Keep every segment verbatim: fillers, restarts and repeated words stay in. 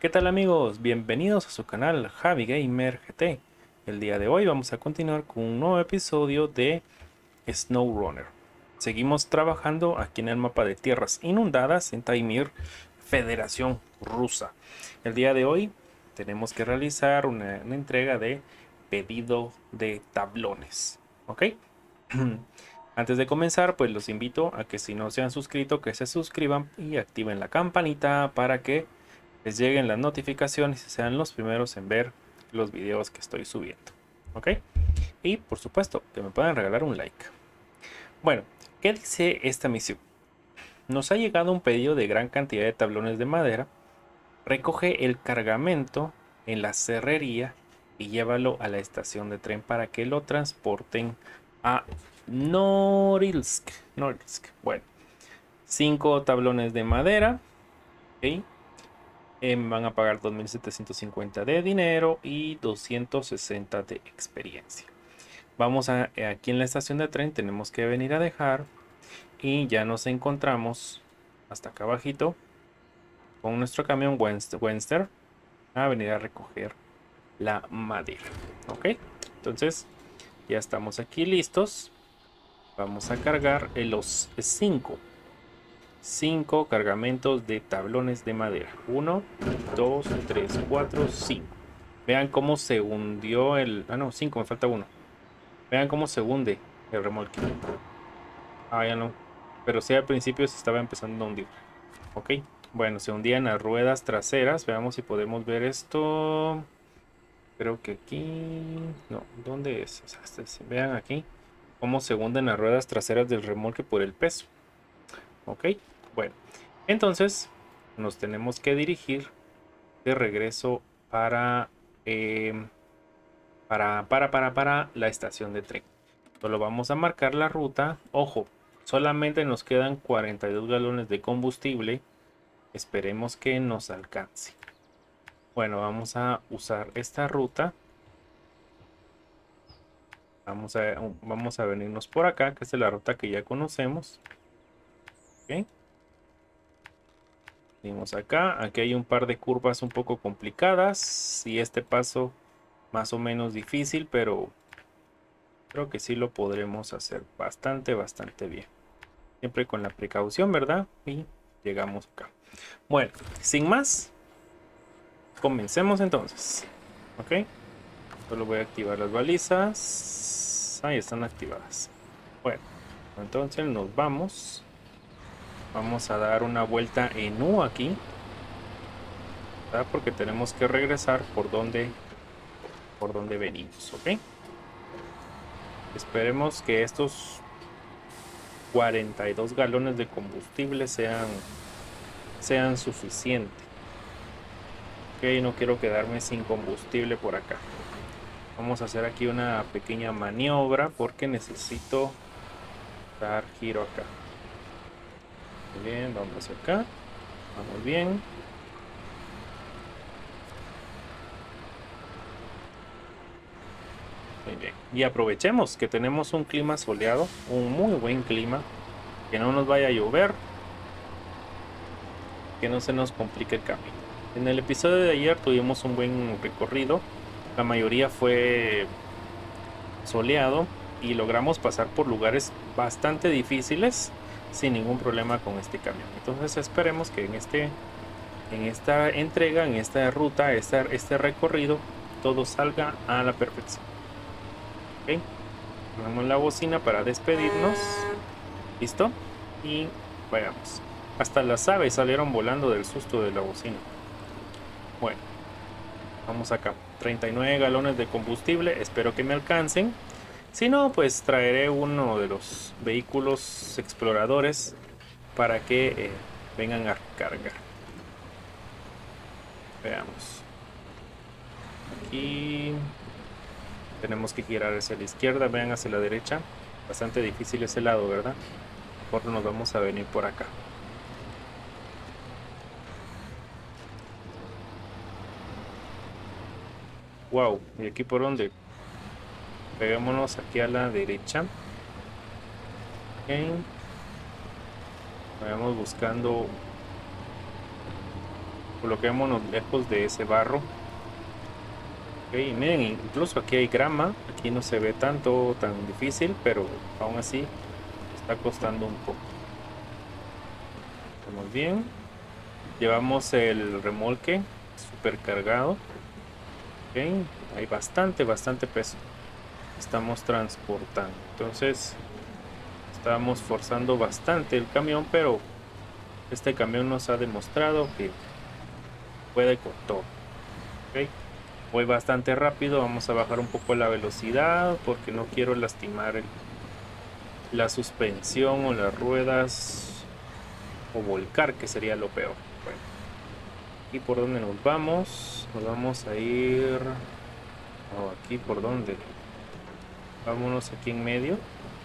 ¿Qué tal amigos? Bienvenidos a su canal Javi Gamer G T. El día de hoy vamos a continuar con un nuevo episodio de SnowRunner. Seguimos trabajando aquí en el mapa de tierras inundadas en Taimyr, Federación Rusa. El día de hoy tenemos que realizar una, una entrega de pedido de tablones. ¿Ok? Antes de comenzar, pues los invito a que si no se han suscrito, que se suscriban y activen la campanita para que les lleguen las notificaciones y sean los primeros en ver los videos que estoy subiendo. ¿Ok? Y por supuesto, que me puedan regalar un like. Bueno, ¿qué dice esta misión? Nos ha llegado un pedido de gran cantidad de tablones de madera. Recoge el cargamento en la serrería y llévalo a la estación de tren para que lo transporten a Norilsk. Norilsk. Bueno, cinco tablones de madera. ¿Ok? Eh, van a pagar dos mil setecientos cincuenta de dinero y doscientos sesenta de experiencia. Vamos a, eh, aquí en la estación de tren tenemos que venir a dejar y ya nos encontramos hasta acá abajito con nuestro camión Wenster a venir a recoger la madera. Ok, entonces ya estamos aquí listos. Vamos a cargar eh, los cinco cinco cargamentos de tablones de madera. uno, dos, tres, cuatro, cinco. Vean cómo se hundió el... Ah, no, cinco, me falta uno. Vean cómo se hunde el remolque. Ah, ya no. Pero sí, al principio se estaba empezando a hundir. Ok. Bueno, se hundían las ruedas traseras. Veamos si podemos ver esto. Creo que aquí... No, ¿dónde es? O sea, este, vean aquí cómo se hunden las ruedas traseras del remolque por el peso. Ok. Bueno, entonces nos tenemos que dirigir de regreso para... Eh, para, para, para, para la estación de tren. Solo vamos a marcar la ruta. Ojo, solamente nos quedan cuarenta y dos galones de combustible. Esperemos que nos alcance. Bueno, vamos a usar esta ruta. Vamos a, vamos a venirnos por acá, que es la ruta que ya conocemos. Ok. Venimos acá. Aquí hay un par de curvas un poco complicadas. Y este paso más o menos difícil, pero creo que sí lo podremos hacer bastante, bastante bien. Siempre con la precaución, ¿verdad? Y llegamos acá. Bueno, sin más, comencemos entonces. Ok. Solo voy a activar las balizas. Ahí están activadas. Bueno, entonces nos vamos. Vamos a dar una vuelta en U aquí, ¿verdad? Porque tenemos que regresar por donde, por donde venimos. Ok. Esperemos que estos cuarenta y dos galones de combustible sean, sean suficientes. Ok, no quiero quedarme sin combustible por acá. Vamos a hacer aquí una pequeña maniobra porque necesito dar giro acá. Muy bien, vamos hacia acá. Vamos bien. Muy bien. Y aprovechemos que tenemos un clima soleado, un muy buen clima. Que no nos vaya a llover. Que no se nos complique el camino. En el episodio de ayer tuvimos un buen recorrido. La mayoría fue soleado y logramos pasar por lugares bastante difíciles sin ningún problema con este camión. Entonces esperemos que en este en esta entrega, en esta ruta, esta, este recorrido, todo salga a la perfección. Ok, ponemos la bocina para despedirnos. Listo. Y vayamos. Hasta las aves salieron volando del susto de la bocina. Bueno, vamos acá. treinta y nueve galones de combustible. Espero que me alcancen. Si no, pues traeré uno de los vehículos exploradores para que eh, vengan a cargar. Veamos. Aquí tenemos que girar hacia la izquierda, vean hacia la derecha. Bastante difícil ese lado, ¿verdad? Mejor nos vamos a venir por acá. Wow, ¿y aquí por dónde? Peguémonos aquí a la derecha. Ok. Vamos buscando Coloquémonos lejos de ese barro. Ok, miren, incluso aquí hay grama. Aquí no se ve tanto, tan difícil, pero aún así está costando un poco. Estamos bien. Llevamos el remolque super cargado. Ok, hay bastante, bastante peso. Estamos transportando. Entonces, estamos forzando bastante el camión, pero este camión nos ha demostrado que puede con todo. Ok, voy bastante rápido. Vamos a bajar un poco la velocidad porque no quiero lastimar el- la suspensión o las ruedas o volcar, que sería lo peor. Bueno, aquí por donde nos vamos, nos vamos a ir. Oh, aquí por donde. Vámonos aquí en medio.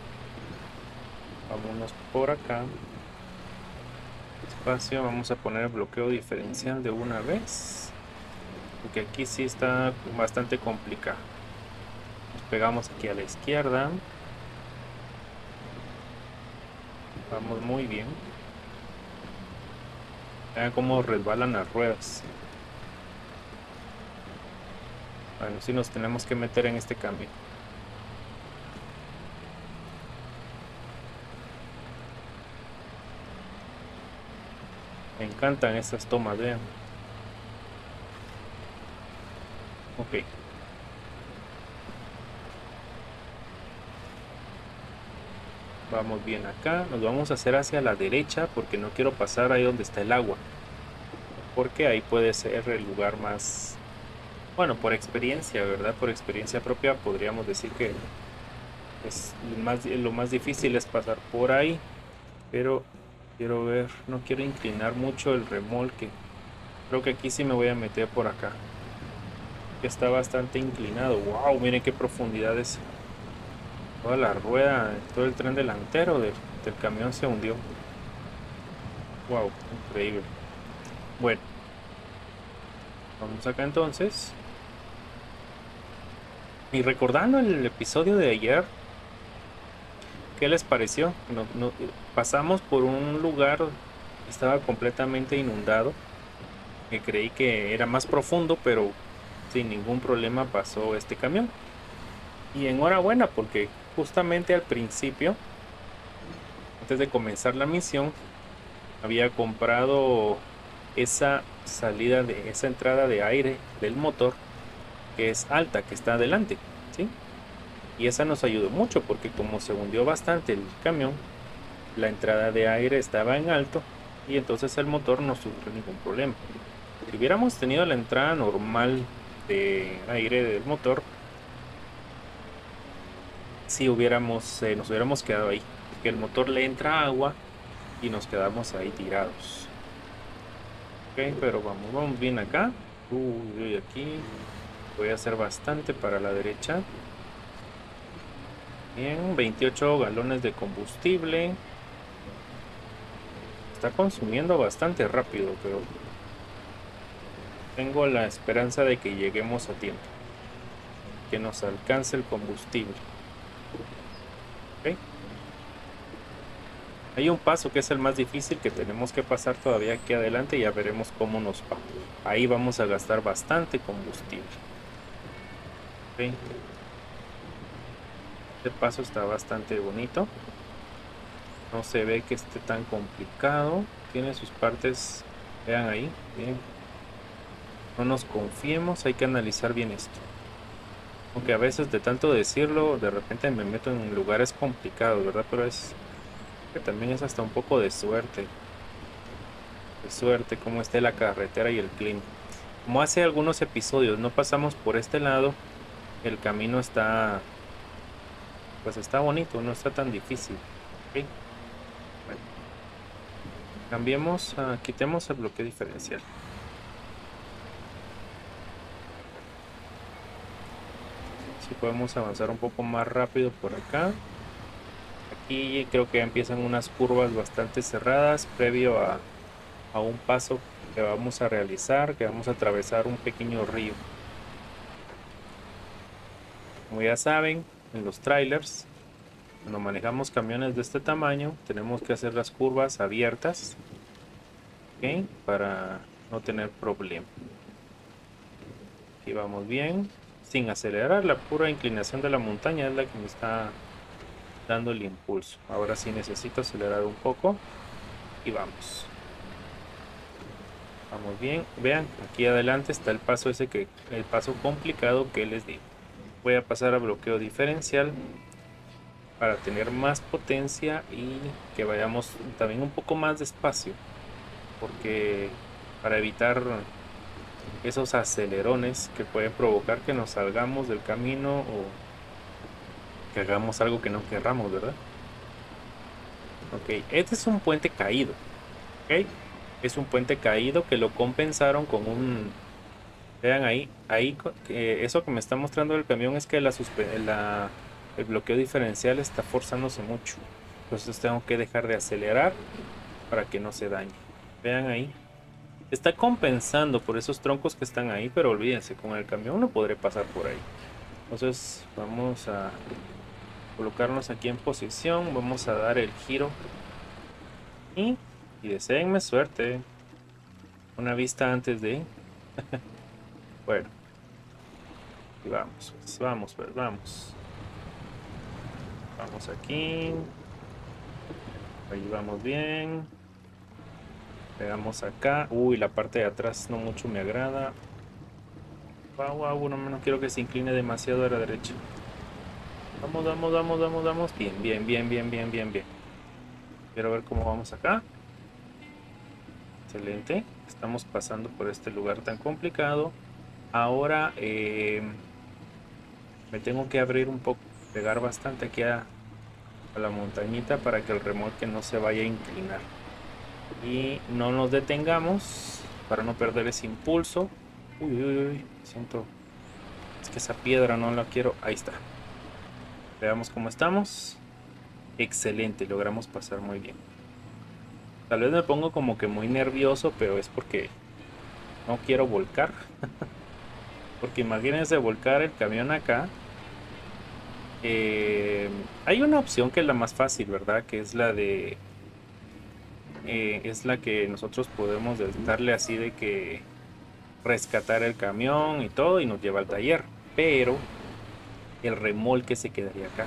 Vámonos por acá. Espacio, vamos a poner el bloqueo diferencial de una vez. Porque aquí sí está bastante complicado. Nos pegamos aquí a la izquierda. Vamos muy bien. Vean cómo resbalan las ruedas. Bueno, sí nos tenemos que meter en este cambio. Me encantan estas tomas, vean. Ok. Vamos bien acá. Nos vamos a hacer hacia la derecha porque no quiero pasar ahí donde está el agua. Porque ahí puede ser el lugar más... Bueno, por experiencia, ¿verdad? Por experiencia propia podríamos decir que es lo más, lo más difícil es pasar por ahí. Pero quiero ver, no quiero inclinar mucho el remolque. Creo que aquí sí me voy a meter por acá. Está bastante inclinado. Wow, miren qué profundidad es. Toda la rueda, todo el tren delantero del, del camión se hundió. Wow, increíble. Bueno, vamos acá entonces. Y recordando el episodio de ayer, ¿qué les pareció? No, no, pasamos por un lugar que estaba completamente inundado. Que creí que era más profundo, pero sin ningún problema pasó este camión. Y enhorabuena porque justamente al principio, antes de comenzar la misión, había comprado esa salida de esa entrada de aire del motor que es alta, que está adelante, ¿sí? Y esa nos ayudó mucho porque como se hundió bastante el camión, la entrada de aire estaba en alto y entonces el motor no sufrió ningún problema. Si hubiéramos tenido la entrada normal de aire del motor, si hubiéramos, eh, nos hubiéramos quedado ahí, que el motor le entra agua y nos quedamos ahí tirados. Ok, pero vamos, vamos bien acá. Uy, aquí voy a hacer bastante para la derecha. Bien, veintiocho galones de combustible. Está consumiendo bastante rápido, pero tengo la esperanza de que lleguemos a tiempo, que nos alcance el combustible. Ok. Hay un paso que es el más difícil que tenemos que pasar todavía aquí adelante y ya veremos cómo nos va. Ahí vamos a gastar bastante combustible. Okay. Este paso está bastante bonito. No se ve que esté tan complicado. Tiene sus partes, vean ahí. Bien. No nos confiemos, hay que analizar bien esto. Aunque a veces de tanto decirlo, de repente me meto en lugares complicados, ¿verdad? Pero es que también es hasta un poco de suerte. De suerte, cómo esté la carretera y el clima. Como hace algunos episodios no pasamos por este lado, el camino está, pues está bonito, no está tan difícil. ¿Okay? Bueno, cambiemos, uh, quitemos el bloqueo diferencial. Si podemos avanzar un poco más rápido por acá. Aquí creo que empiezan unas curvas bastante cerradas previo a, a un paso que vamos a realizar, que vamos a atravesar un pequeño río. Como ya saben, en los trailers, cuando manejamos camiones de este tamaño, tenemos que hacer las curvas abiertas, ¿okay? Para no tener problema. Aquí vamos bien, sin acelerar. La pura inclinación de la montaña es la que me está dando el impulso. Ahora sí necesito acelerar un poco y vamos. Vamos bien. Vean, aquí adelante está el paso ese que el paso complicado que les digo. Voy a pasar a bloqueo diferencial para tener más potencia y que vayamos también un poco más despacio, porque para evitar esos acelerones que pueden provocar que nos salgamos del camino o que hagamos algo que no querramos, ¿verdad? Ok, este es un puente caído. Ok, es un puente caído que lo compensaron con un... Vean ahí, ahí eh, eso que me está mostrando el camión es que la, la el bloqueo diferencial está forzándose mucho. Entonces tengo que dejar de acelerar para que no se dañe. Vean ahí. Está compensando por esos troncos que están ahí, pero olvídense, con el camión no podré pasar por ahí. Entonces vamos a colocarnos aquí en posición. Vamos a dar el giro. Y, y deseenme suerte. Una vista antes de... Bueno. Y vamos, pues, vamos, pues, vamos. Vamos aquí. Ahí vamos bien. Pegamos acá. Uy, la parte de atrás no mucho me agrada. Wow, wow, no, no quiero que se incline demasiado a la derecha. Vamos, vamos, vamos, vamos, vamos. Bien, bien, bien, bien, bien, bien, bien. Quiero ver cómo vamos acá. Excelente. Estamos pasando por este lugar tan complicado. Ahora eh, me tengo que abrir un poco, pegar bastante aquí a, a la montañita para que el remolque no se vaya a inclinar. Y no nos detengamos para no perder ese impulso. Uy, uy, uy, siento... Es que esa piedra no la quiero... Ahí está. Veamos cómo estamos. Excelente, logramos pasar muy bien. Tal vez me pongo como que muy nervioso, pero es porque no quiero volcar. Porque imagínense volcar el camión acá. Eh, hay una opción que es la más fácil, ¿verdad? Que es la de... Eh, es la que nosotros podemos darle así de que rescatar el camión y todo y nos lleva al taller. Pero el remolque se quedaría acá.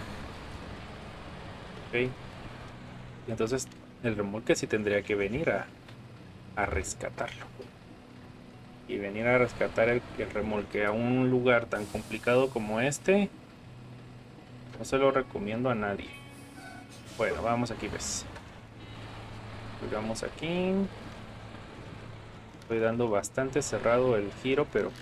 ¿Ok? Y entonces el remolque sí tendría que venir a, a rescatarlo. Y venir a rescatar el, el remolque a un lugar tan complicado como este, no se lo recomiendo a nadie. Bueno, vamos aquí, ves. Vamos aquí. Estoy dando bastante cerrado el giro, pero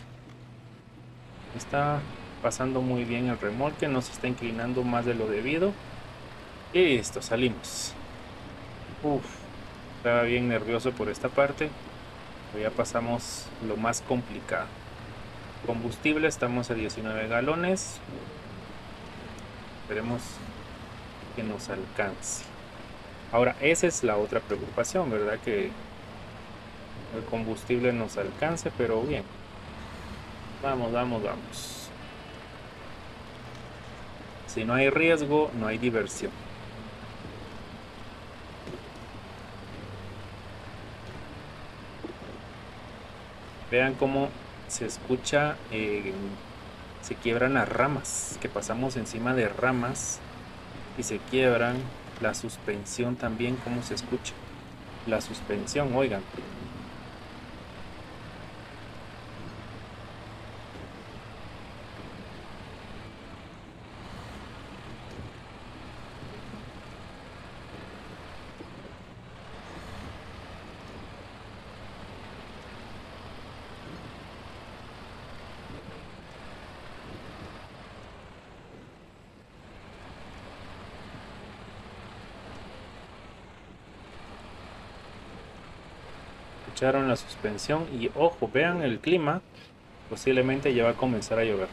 está pasando muy bien el remolque, no se está inclinando más de lo debido. Y listo, salimos. Uf, estaba bien nervioso por esta parte. Pero ya pasamos lo más complicado. Combustible, estamos a diecinueve galones. Esperemos que nos alcance. Ahora, esa es la otra preocupación, ¿verdad? Que el combustible nos alcance, pero bien. Vamos, vamos, vamos. Si no hay riesgo, no hay diversión. Vean cómo se escucha, eh, se quiebran las ramas, que pasamos encima de ramas y se quiebran. La suspensión también, cómo se escucha. La suspensión, oigan. Escucharon la suspensión y ojo, vean el clima. Posiblemente ya va a comenzar a llover.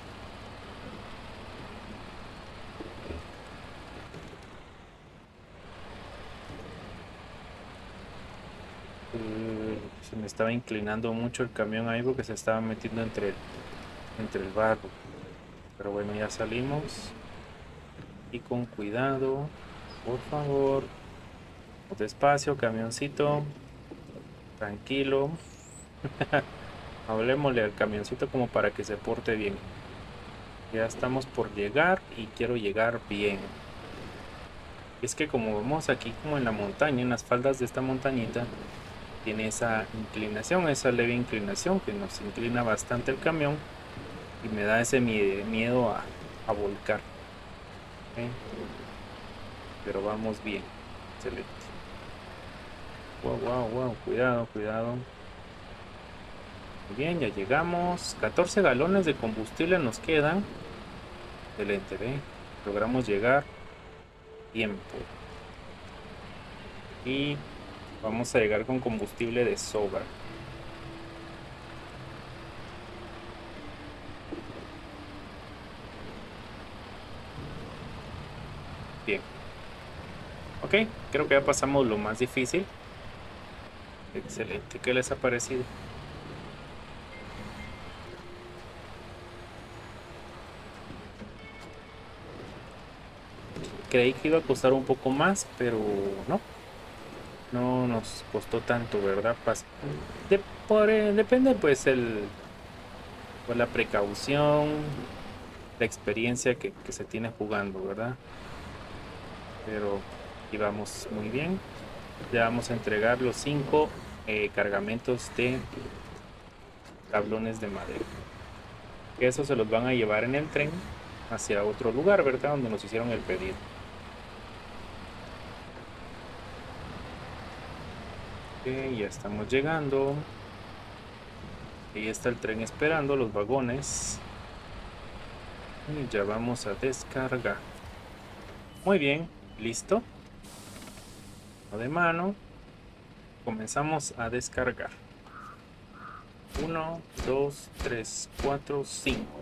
Se me estaba inclinando mucho el camión ahí porque se estaba metiendo entre el, entre el barro. Pero bueno, ya salimos. Y con cuidado, por favor. Despacio, camioncito. Tranquilo. Hablemosle al camioncito como para que se porte bien. Ya estamos por llegar y quiero llegar bien. Es que como vamos aquí como en la montaña, en las faldas de esta montañita, tiene esa inclinación, esa leve inclinación que nos inclina bastante el camión y me da ese miedo a, a volcar. ¿Okay? Pero vamos bien, excelente. Wow, wow, wow, cuidado, cuidado. Muy bien, ya llegamos. catorce galones de combustible nos quedan. Excelente, ¿ve? Logramos llegar tiempo. Y vamos a llegar con combustible de sobra. Bien. Ok, creo que ya pasamos lo más difícil. Excelente, ¿qué les ha parecido? Creí que iba a costar un poco más, pero no. No nos costó tanto, ¿verdad? Pas de, por, eh, depende pues el, pues, la precaución, la experiencia que, que se tiene jugando, ¿verdad? Pero íbamos muy bien. Ya vamos a entregar los cinco eh, cargamentos de tablones de madera. Eso se los van a llevar en el tren hacia otro lugar, ¿verdad? Donde nos hicieron el pedido. Ok, ya estamos llegando. Ahí está el tren esperando, los vagones. Y ya vamos a descargar. Muy bien, listo. De mano. Comenzamos a descargar. uno, dos, tres, cuatro, cinco.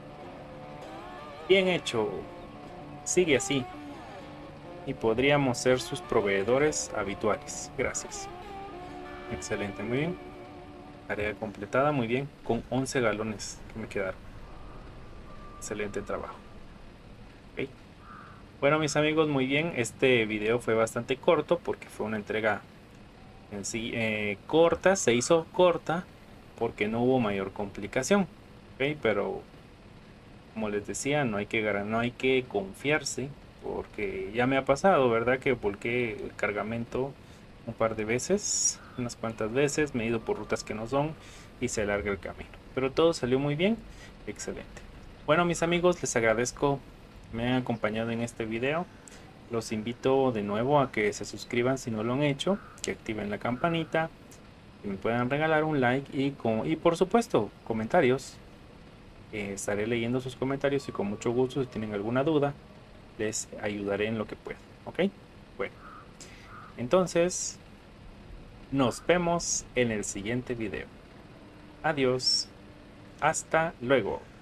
Bien hecho. Sigue así. Y podríamos ser sus proveedores habituales. Gracias. Excelente, muy bien. Tarea completada, muy bien. Con once galones que me quedaron. Excelente trabajo. Okay. Bueno, mis amigos, muy bien. Este video fue bastante corto porque fue una entrega en sí eh, corta. Se hizo corta porque no hubo mayor complicación. Okay, pero como les decía, no hay que, no hay que confiarse porque ya me ha pasado, ¿verdad? Que volqué el cargamento un par de veces, unas cuantas veces, me he ido por rutas que no son y se alarga el camino. Pero todo salió muy bien, excelente. Bueno, mis amigos, les agradezco que me hayan acompañado en este video. Los invito de nuevo a que se suscriban si no lo han hecho, que activen la campanita, que me puedan regalar un like y, con, y por supuesto comentarios. Eh, estaré leyendo sus comentarios y con mucho gusto si tienen alguna duda les ayudaré en lo que pueda. ¿Ok? Bueno, entonces nos vemos en el siguiente video. Adiós. Hasta luego.